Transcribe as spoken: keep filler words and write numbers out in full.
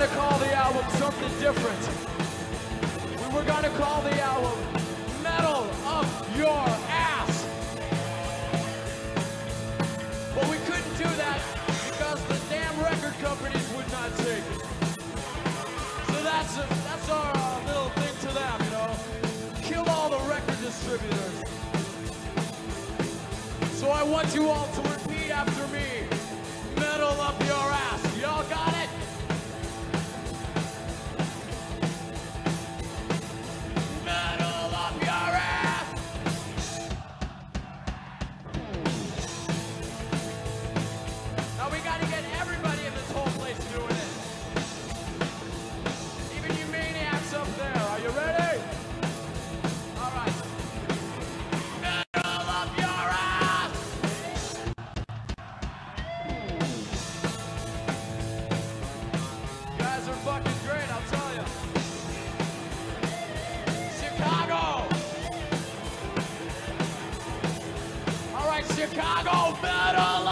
gonna call the album something different. We were gonna call the album Metal Up Your Ass. But we couldn't do that because the damn record companies would not take it. So that's a, that's our uh, little thing to them, you know. Kill all the record distributors. So I want you all to repeat after me. Metal up your ass. Y'all got it? Metal up your ass. Now we gotta get everybody in this whole place doing it. Even you maniacs up there. Are you ready? All right. Metal up your ass. You guys are fucking great, I'll tell you. Chicago. All right, Chicago, metal